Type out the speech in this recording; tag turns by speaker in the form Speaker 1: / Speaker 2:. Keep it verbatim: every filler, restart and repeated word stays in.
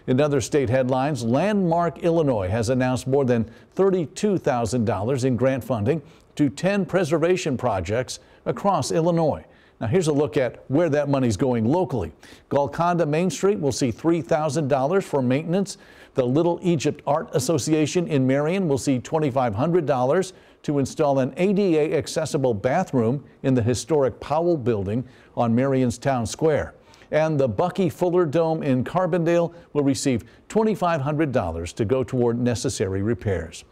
Speaker 1: In other state headlines, Landmark Illinois has announced more than thirty-two thousand dollars in grant funding to ten preservation projects across Illinois. Now here's a look at where that money's going locally. Golconda Main Street will see three thousand dollars for maintenance. The Little Egypt Art Association in Marion will see twenty-five hundred dollars to install an A D A accessible bathroom in the historic Powell Building on Marion's Town Square. And the Bucky Fuller Dome in Carbondale will receive twenty-five hundred dollars to go toward necessary repairs.